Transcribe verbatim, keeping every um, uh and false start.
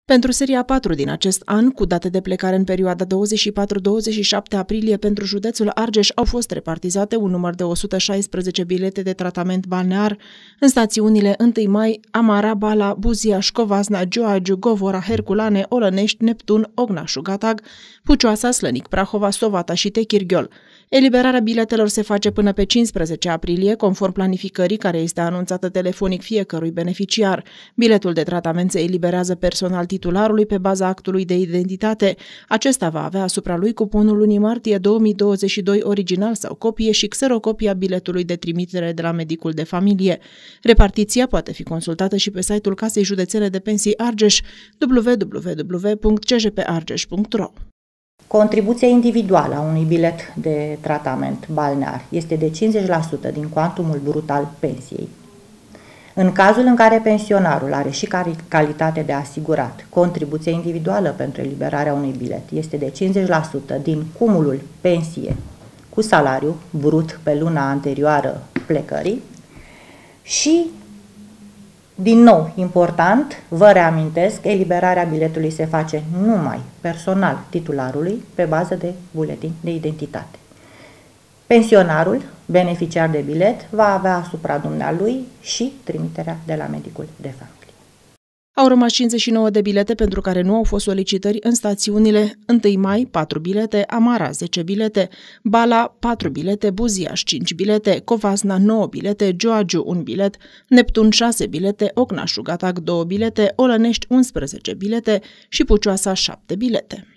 Pentru seria patru din acest an, cu date de plecare în perioada douăzeci și patru douăzeci și șapte aprilie, pentru județul Argeș au fost repartizate un număr de o sută șaisprezece bilete de tratament balnear în stațiunile întâi mai, Amara, Bala, Buziaș, Covasna, Gioagiu, Govora, Herculane, Olănești, Neptun, Ognașu, Gatag, Pucioasa, Slănic, Prahova, Sovata și Techirghiol. Eliberarea biletelor se face până pe cincisprezece aprilie, conform planificării care este anunțată telefonic fiecărui beneficiar. Biletul de tratament se eliberează personal titularului pe baza actului de identitate. Acesta va avea asupra lui cuponul lunii martie două mii douăzeci și doi original sau copie și xerocopia biletului de trimitere de la medicul de familie. Repartiția poate fi consultată și pe site-ul Casei Județene de Pensii Argeș w w w punct c j p argeș punct r o. Contribuția individuală a unui bilet de tratament balnear este de cincizeci la sută din cuantumul brut al pensiei. În cazul în care pensionarul are și calitate de asigurat, contribuția individuală pentru eliberarea unui bilet este de cincizeci la sută din cumulul pensie cu salariu brut pe luna anterioară plecării și, din nou, important, vă reamintesc, eliberarea biletului se face numai personal titularului pe bază de buletin de identitate. Pensionarul, beneficiar de bilet, va avea asupra dumnealui și trimiterea de la medicul de familie. Au rămas cincizeci și nouă de bilete pentru care nu au fost solicitări în stațiunile întâi mai, patru bilete, Amara, zece bilete, Bala, patru bilete, Buziaș, cinci bilete, Covasna, nouă bilete, Gioagiu, un bilet, Neptun, șase bilete, Ognașu, Gatag, două bilete, Olănești, unsprezece bilete și Pucioasa, șapte bilete.